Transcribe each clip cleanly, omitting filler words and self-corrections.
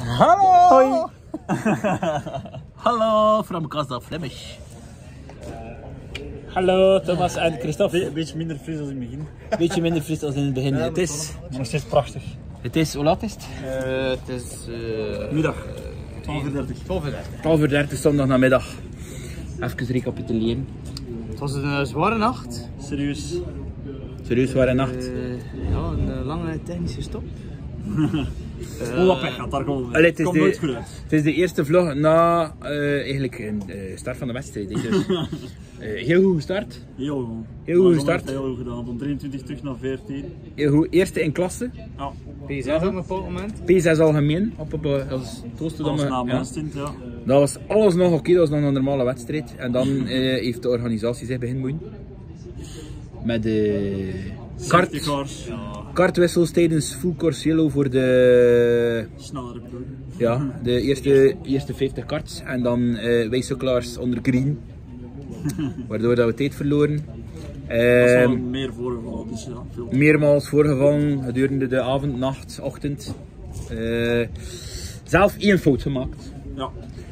Hallo! Hoi! Hallo, from Casa Flemish. Hallo, Thomas en Christophe. Een beetje minder fris als in het begin. Beetje minder fris als in het begin. Het is... Maar nog steeds prachtig. Het is... Hoe laat is het? Het is... Middag. 12:30. 12:30 zondag namiddag. Even recapituleren. Het was een zware nacht. Serieus. Serieus, zware nacht. Ja, een lange technische stop. Hoe dat pech gaat, daar gewoon. Allee, het is Komt de- nooit goed uit. Het is de eerste vlog na eigenlijk een start van de wedstrijd. Hè. Dus, heel goed gestart. Heel goed. Heel goed Maar gestart. Heel goed gedaan. Van 23 terug naar 14. Heel goed. Eerste in klasse. Ja, P6 op een bepaald moment. P6 algemeen. Als toasten dat was na ja. mijn stint, ja. Dat was alles nog oké, dat was nog een normale wedstrijd. En dan heeft de organisatie zich beginnen moeien. Met de Safety cars. Ja, kartwissels tijdens full course yellow voor de, snellere ploeg. ja, de eerste 50 karts. En dan wijsselklaars onder green. Waardoor dat we tijd verloren. Dat is wel Ehm, meer voorgevallen, dus ja, veel. meermaals voorgevallen gedurende de avond, nacht, ochtend. Zelf één fout gemaakt. Ja.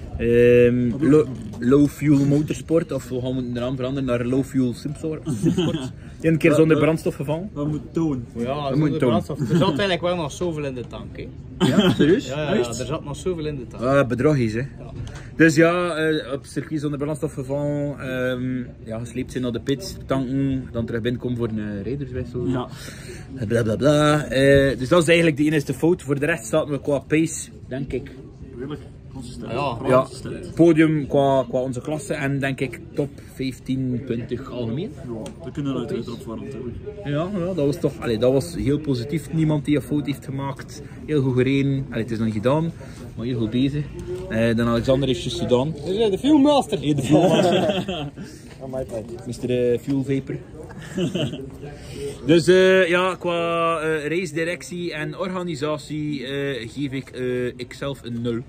Low fuel motorsport, of we gaan moeten de naam veranderen naar low fuel simsport. Een keer zonder brandstof gevallen. We moeten tonen. Ja, moeten zonder brandstof. Er zat eigenlijk wel nog zoveel in de tank. Hè. Ja, serieus? Ja, er zat nog zoveel in de tank. Bedrog is, hè. Dus ja, op circuit zonder brandstof gevallen, ja, gesleept zijn naar de pits, tanken, dan terug binnenkomen voor een rijderswissel. Ja. Bla bla bla. Dus dat is eigenlijk de enige fout. Voor de rest zaten we qua pace, denk ik. Redelijk consistent. Ja. Ja, Consistent. podium qua onze klasse en denk ik top 15, 20 algemeen. Ja, we kunnen er uiteraard op voor natuurlijk. Ja, dat was toch, dat was heel positief. Niemand die een fout heeft gemaakt. Heel goed gereden. Het is nog niet gedaan, maar heel goed bezig. Dan Alexander heeft juist gedaan. De Fuelmaster. Hier de Fuelmaster. Mr. Fuel Vapor. Dus ja, qua race directie en organisatie geef ik zelf een 0.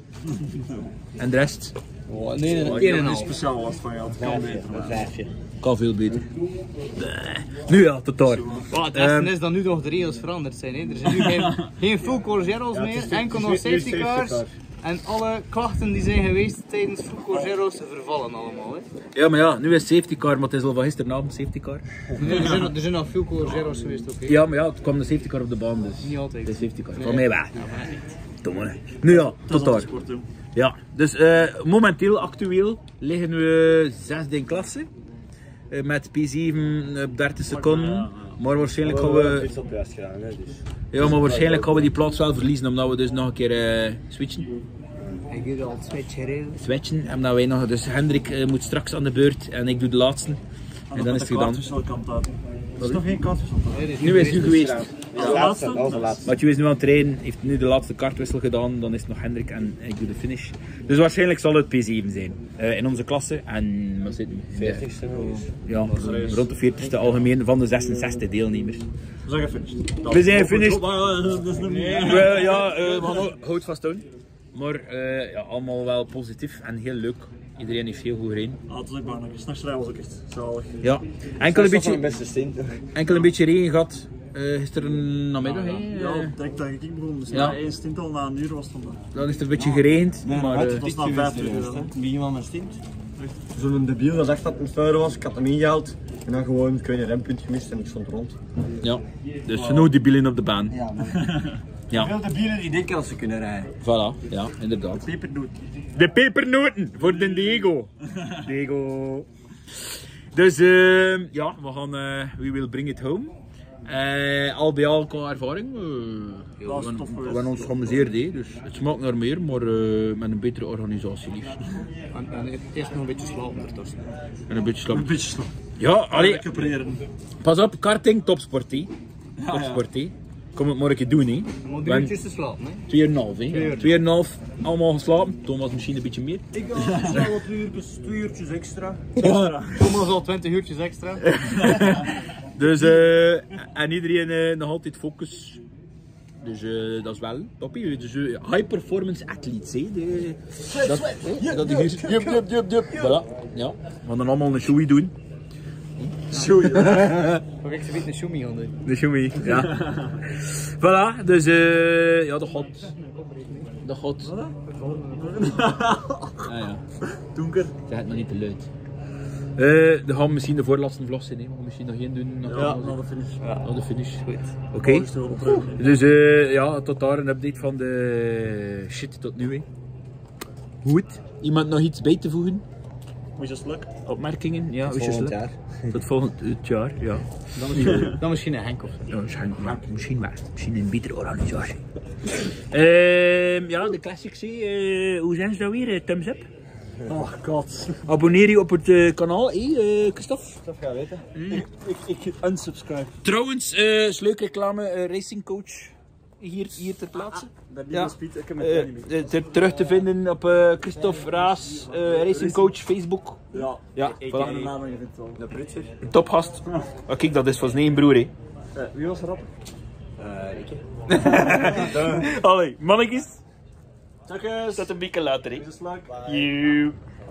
En de rest? Oh, nee, Ik heb er niet speciaal last van gehad. Kan beter. maar- Kan veel beter. Nu ja, tot daar. Het beste is dat nu nog de regels veranderd zijn. Hè. Er zijn nu geen full course zeros meer, enkel nog safety cars. En alle klachten die zijn geweest tijdens full course zeros vervallen allemaal. Hè. Ja, maar ja, nu is het safety car, maar het is al van gisteravond safety car. Nee, er zijn nog full course zeros geweest ook. Hè. Ja, maar ja, het kwam de safety car op de baan, dus. Niet altijd. De safety car. Nee. Van mij wel. Ja, van mij niet. Domme, hè. Nu ja, Dat tot is al daar. sport, hè. Ja, dus momenteel, actueel, liggen we zesde in klasse. Met P7 op 30 seconden. Maar waarschijnlijk gaan we... Ja, maar waarschijnlijk gaan we die plaats wel verliezen, omdat we dus nog een keer switchen. Ik doe al switch gereden. Switchen, omdat wij nog... Dus Hendrik moet straks aan de beurt en ik doe de laatste. En dan is het gedaan. Er is nog geen kaartwissel. Nu is het nu geweest. De laatste? Mathieu is nu aan het trainen, heeft nu de laatste kartwissel gedaan, dan is het nog Hendrik en ik doe de finish. Dus waarschijnlijk zal het P7 zijn in onze klasse. En wat zit nu? 40ste. Ja, rond de 40ste algemeen van de 66 deelnemers. We zijn gefinished. We zijn gefinished. Dat is nog niet. We gaan ook hout vasthouden. Maar ja, allemaal wel positief en heel leuk. Iedereen heeft heel goed gereden. Ah, het is ook belangrijk. S'nachts rijden was ook echt zalig. Ja, enkel een Beste beetje, stint. enkel een beetje regen gehad. Gisteren namiddag. hè. Ja, direct dat ik begon. Dus Ja. na 1 stint al, na een uur was het dan. Dan is het een beetje geregend. Maar, Het was na 5 uur. Begin van mijn stint. Zo'n debiel dat dacht dat het een vuur was, ik had hem ingehaald. En dan gewoon, ik weet niet, een rempunt gemist en ik stond rond. ja, dus genoeg debielen op de baan. Ja, maar... Ja, Veel debielen die denken dat ze kunnen rijden. voilà, ja, inderdaad. Pepernoot. De pepernoten voor de Diego. Diego. Dus ja, we gaan We Will Bring It Home. Al bij al qua ervaring. Ja, Dat is we tof geweest. hebben ons geamuseerd, hè. Dus het smaakt naar meer, maar met een betere organisatie liefst. En eerst nog een beetje slapen ertussen. En een beetje slap. Een beetje slap. Ja, allee, Recupereren. pas op, karting, topsport, hè. Topsport, hè. Kom het maar een keer doen, hè. Je moet 3 uurtjes te slapen. Hè. 2,5, hè. 2,5, allemaal geslapen. Thomas misschien een beetje meer. Ik ga wat twee uurtjes extra. Thomas al 20 uurtjes extra. Dus, en iedereen nog altijd focus. Dus dat is wel toppie. Dus high performance athletes, hè. Dat die hier... Jup. Voilà, ja. We gaan dan allemaal een shoei doen. Shoei. Mag ik ze weten een shoemie gaan doen? De shoei, ja. Voilà, dus ja, dat gaat Dat gaat. Ah ja. Donker. Zeg het nog niet te luid. Dan gaan we misschien de voorlaatste vlog zijn. Hè. We gaan misschien nog één doen. Ja, naar de finish. Naar de finish. Goed. Oké. Okay. Dus ja, tot daar een update van de shit tot nu. Hè. Goed. Iemand nog iets bij te voegen? Wish us luck. Opmerkingen? Ja, wish us Volgend luck. jaar. Tot volgend jaar, ja. Dan misschien een Henk of zo. Ja, misschien wel. Misschien een betere organisatie. Ja, de classics. Hoe zijn ze nou weer? Thumbs up. Oh god. Abonneer je op het kanaal, Christophe. Dat ga je weten. Ik unsubscribe. Trouwens, leuk reclame, racing coach. Hier ter plaatse. Dat Ja. niet Piet, ik heb mijn niet mee. Terug te vinden op Christophe Raas, racing coach, Facebook. Ja. Ja, Ik voilà. ken de naam en je vindt het wel. De Brutser. Topgast. Oh, kijk, dat is van zijn één broer, hè. Wie was erop? Allee, mannetjes. Dag eens. Tot een beetje later, hè. Wish us luck. You.